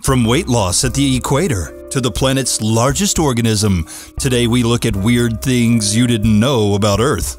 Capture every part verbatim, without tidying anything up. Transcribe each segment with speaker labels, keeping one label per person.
Speaker 1: From weight loss at the equator to the planet's largest organism, today we look at weird things you didn't know about Earth.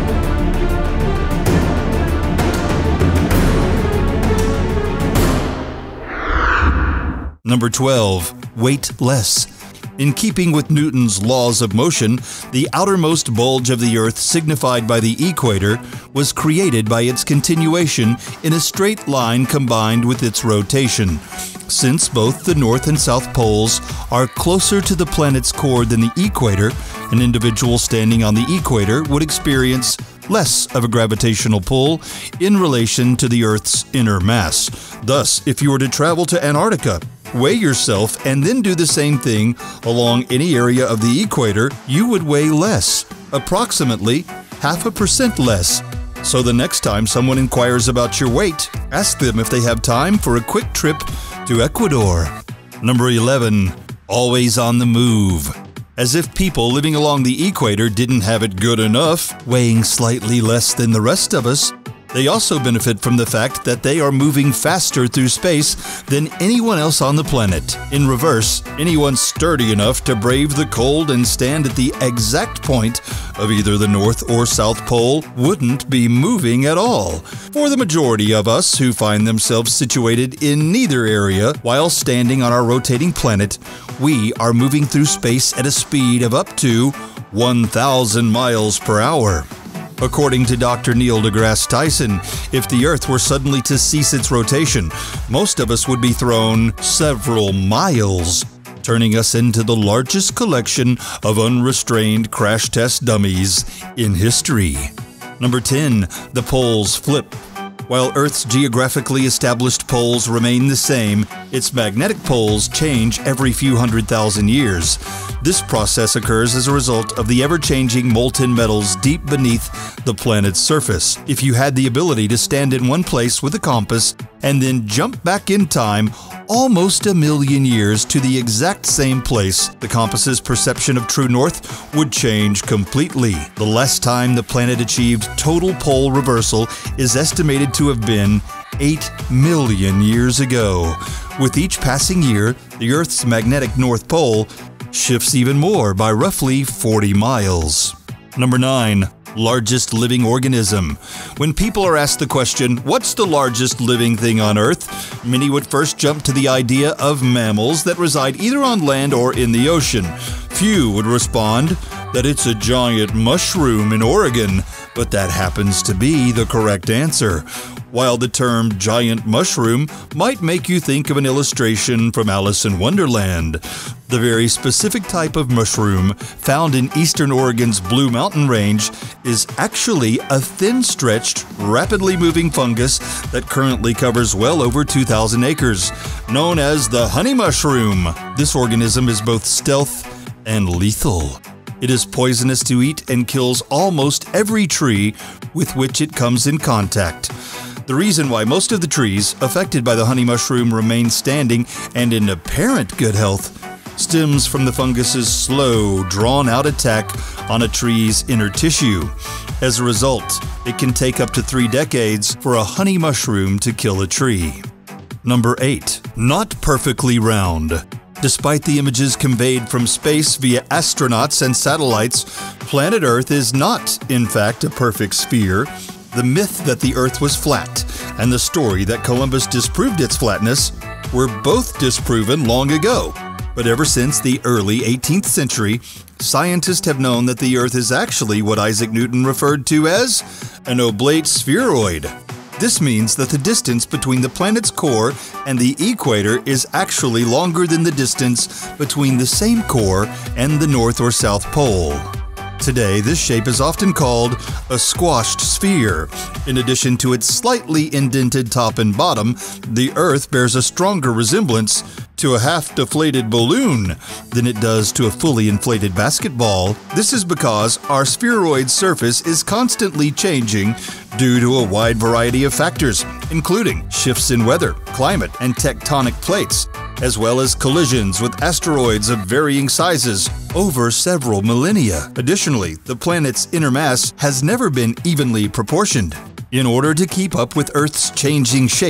Speaker 1: Number twelve. Weightless. In keeping with Newton's laws of motion, the outermost bulge of the Earth, signified by the equator, was created by its continuation in a straight line combined with its rotation. Since both the North and South poles are closer to the planet's core than the equator, an individual standing on the equator would experience less of a gravitational pull in relation to the Earth's inner mass. Thus, if you were to travel to Antarctica, weigh yourself, and then do the same thing along any area of the equator, you would weigh less, approximately half a percent less. So the next time someone inquires about your weight, ask them if they have time for a quick trip to Ecuador. Number eleven. Always on the move. As if people living along the equator didn't have it good enough, weighing slightly less than the rest of us, they also benefit from the fact that they are moving faster through space than anyone else on the planet. In reverse, anyone sturdy enough to brave the cold and stand at the exact point of either the North or South Pole wouldn't be moving at all. For the majority of us who find themselves situated in neither area while standing on our rotating planet, we are moving through space at a speed of up to one thousand miles per hour. According to Doctor Neil deGrasse Tyson, if the Earth were suddenly to cease its rotation, most of us would be thrown several miles, turning us into the largest collection of unrestrained crash test dummies in history. Number ten. The poles flip. While Earth's geographically established poles remain the same, its magnetic poles change every few hundred thousand years. This process occurs as a result of the ever-changing molten metals deep beneath the planet's surface. If you had the ability to stand in one place with a compass and then jump back in time almost a million years to the exact same place, the compass's perception of true north would change completely. The last time the planet achieved total pole reversal is estimated to have been eight million years ago. With each passing year, the Earth's magnetic North Pole shifts even more by roughly forty miles. Number nine. Largest living organism. When people are asked the question, what's the largest living thing on Earth? Many would first jump to the idea of mammals that reside either on land or in the ocean. Few would respond that it's a giant mushroom in Oregon, but that happens to be the correct answer. While the term giant mushroom might make you think of an illustration from Alice in Wonderland, the very specific type of mushroom found in eastern Oregon's Blue Mountain Range is actually a thin-stretched, rapidly moving fungus that currently covers well over two thousand acres, known as the honey mushroom. This organism is both stealth and lethal. It is poisonous to eat and kills almost every tree with which it comes in contact. The reason why most of the trees affected by the honey mushroom remain standing and in apparent good health stems from the fungus's slow, drawn-out attack on a tree's inner tissue. As a result, it can take up to three decades for a honey mushroom to kill a tree. Number eight. Not perfectly round. Despite the images conveyed from space via astronauts and satellites, planet Earth is not, in fact, a perfect sphere. The myth that the Earth was flat and the story that Columbus disproved its flatness were both disproven long ago. But ever since the early eighteenth century, scientists have known that the Earth is actually what Isaac Newton referred to as an oblate spheroid. This means that the distance between the planet's core and the equator is actually longer than the distance between the same core and the North or South Pole. Today, this shape is often called a squashed sphere. In addition to its slightly indented top and bottom, the Earth bears a stronger resemblance to a half-deflated balloon than it does to a fully inflated basketball. This is because our spheroid surface is constantly changing due to a wide variety of factors, including shifts in weather, climate, and tectonic plates, as well as collisions with asteroids of varying sizes over several millennia. Additionally, the planet's inner mass has never been evenly proportioned. In order to keep up with Earth's changing shape,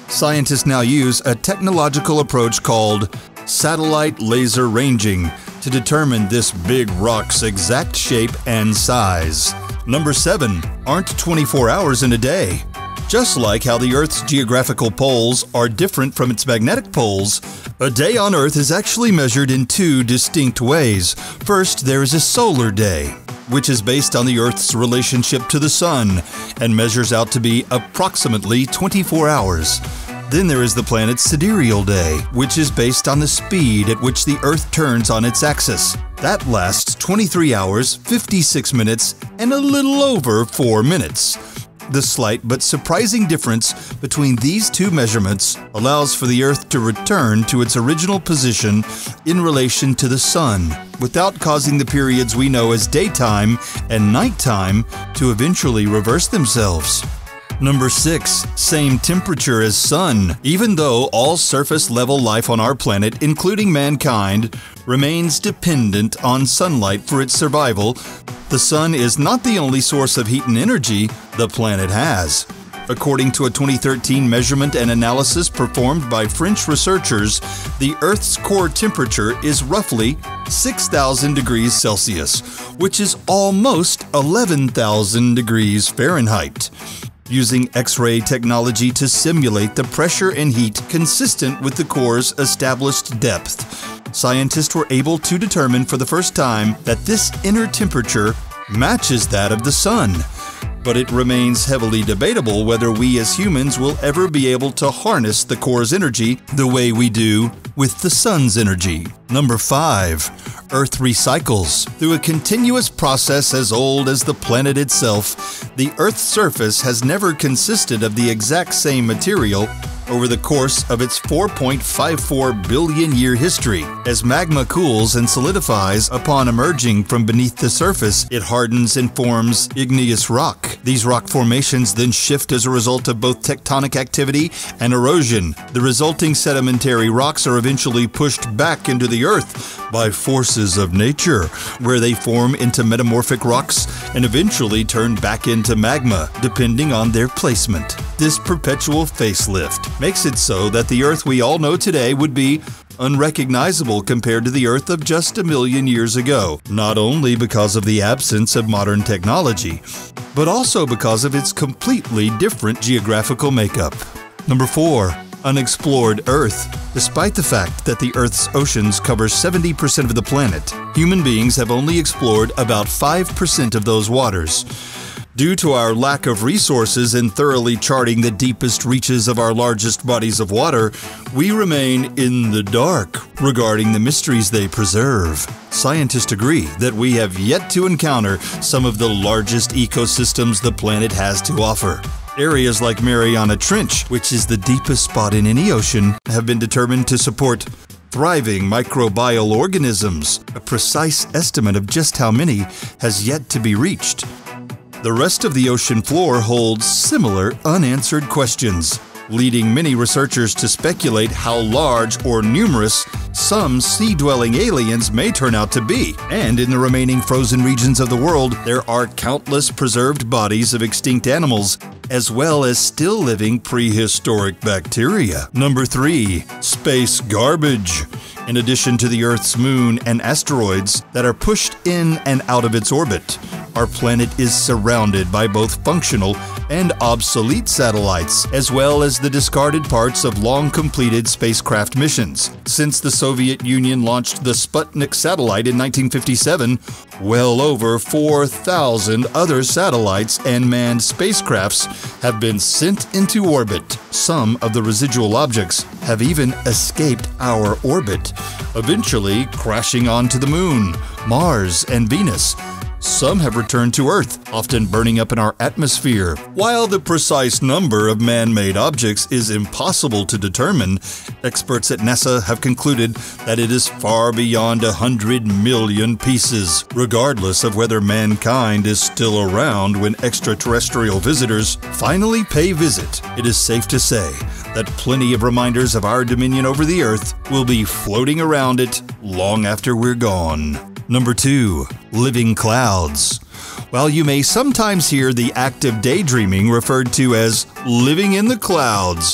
Speaker 1: Scientists now use a technological approach called satellite laser ranging to determine this big rock's exact shape and size. Number seven. Aren't twenty-four hours in a day. Just like how the Earth's geographical poles are different from its magnetic poles, a day on Earth is actually measured in two distinct ways. First, there is a solar day, which is based on the Earth's relationship to the Sun and measures out to be approximately twenty-four hours. Then there is the planet's sidereal day, which is based on the speed at which the Earth turns on its axis. That lasts twenty-three hours, fifty-six minutes, and a little over four minutes. The slight but surprising difference between these two measurements allows for the Earth to return to its original position in relation to the Sun, without causing the periods we know as daytime and nighttime to eventually reverse themselves. Number six. Same temperature as Sun. Even though all surface-level life on our planet, including mankind, remains dependent on sunlight for its survival, the Sun is not the only source of heat and energy the planet has. According to a twenty thirteen measurement and analysis performed by French researchers, the Earth's core temperature is roughly six thousand degrees Celsius, which is almost eleven thousand degrees Fahrenheit. Using X-ray technology to simulate the pressure and heat consistent with the core's established depth, scientists were able to determine for the first time that this inner temperature matches that of the Sun. But it remains heavily debatable whether we as humans will ever be able to harness the core's energy the way we do with the Sun's energy. Number five. Earth recycles. Through a continuous process as old as the planet itself, the Earth's surface has never consisted of the exact same material over the course of its four point five four billion year history. As magma cools and solidifies upon emerging from beneath the surface, it hardens and forms igneous rock. These rock formations then shift as a result of both tectonic activity and erosion. The resulting sedimentary rocks are eventually pushed back into the Earth by forces of nature, where they form into metamorphic rocks and eventually turn back into magma, depending on their placement. This perpetual facelift makes it so that the Earth we all know today would be unrecognizable compared to the Earth of just a million years ago, not only because of the absence of modern technology, but also because of its completely different geographical makeup. Number four. Unexplored Earth. Despite the fact that the Earth's oceans cover seventy percent of the planet, human beings have only explored about five percent of those waters. Due to our lack of resources in thoroughly charting the deepest reaches of our largest bodies of water, we remain in the dark regarding the mysteries they preserve. Scientists agree that we have yet to encounter some of the largest ecosystems the planet has to offer. Areas like Mariana Trench, which is the deepest spot in any ocean, have been determined to support thriving microbial organisms. A precise estimate of just how many has yet to be reached. The rest of the ocean floor holds similar unanswered questions, leading many researchers to speculate how large or numerous some sea-dwelling aliens may turn out to be. And in the remaining frozen regions of the world, there are countless preserved bodies of extinct animals, as well as still living prehistoric bacteria. Number three. Space garbage. In addition to the Earth's moon and asteroids that are pushed in and out of its orbit, our planet is surrounded by both functional and obsolete satellites, as well as the discarded parts of long-completed spacecraft missions. Since the Soviet Union launched the Sputnik satellite in nineteen fifty-seven, well over four thousand other satellites and manned spacecrafts have been sent into orbit. Some of the residual objects have even escaped our orbit, eventually crashing onto the Moon, Mars, and Venus. Some have returned to Earth, often burning up in our atmosphere. While the precise number of man-made objects is impossible to determine, experts at NASA have concluded that it is far beyond a hundred million pieces. Regardless of whether mankind is still around when extraterrestrial visitors finally pay visit, it is safe to say that plenty of reminders of our dominion over the Earth will be floating around it long after we're gone. Number two. Living clouds. While you may sometimes hear the act of daydreaming referred to as living in the clouds,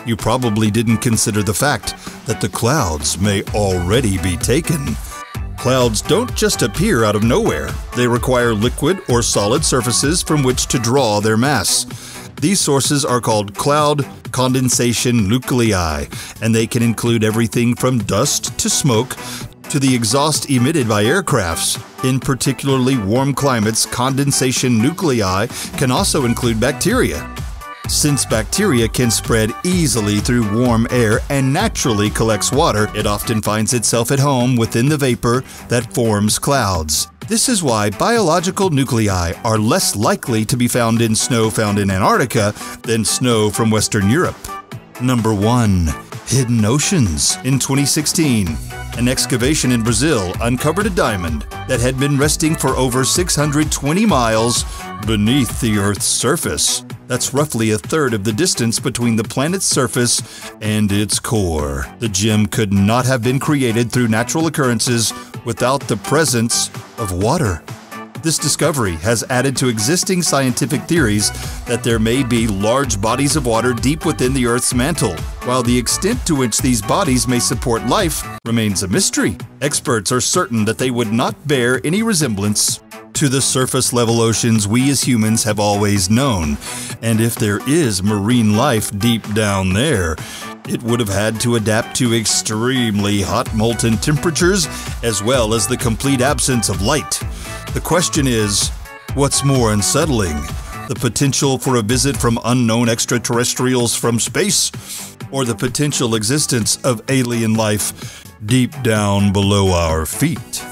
Speaker 1: you probably didn't consider the fact that the clouds may already be taken. Clouds don't just appear out of nowhere. They require liquid or solid surfaces from which to draw their mass. These sources are called cloud condensation nuclei, and they can include everything from dust to smoke to the exhaust emitted by aircrafts. In particularly warm climates, condensation nuclei can also include bacteria. Since bacteria can spread easily through warm air and naturally collects water, it often finds itself at home within the vapor that forms clouds. This is why biological nuclei are less likely to be found in snow found in Antarctica than snow from Western Europe. Number one. Hidden oceans. In twenty sixteen, an excavation in Brazil uncovered a diamond that had been resting for over six hundred twenty miles beneath the Earth's surface. That's roughly a third of the distance between the planet's surface and its core. The gem could not have been created through natural occurrences without the presence of water. This discovery has added to existing scientific theories that there may be large bodies of water deep within the Earth's mantle, while the extent to which these bodies may support life remains a mystery. Experts are certain that they would not bear any resemblance to the surface-level oceans we as humans have always known, and if there is marine life deep down there, it would have had to adapt to extremely hot molten temperatures as well as the complete absence of light. The question is, what's more unsettling? The potential for a visit from unknown extraterrestrials from space, or the potential existence of alien life deep down below our feet?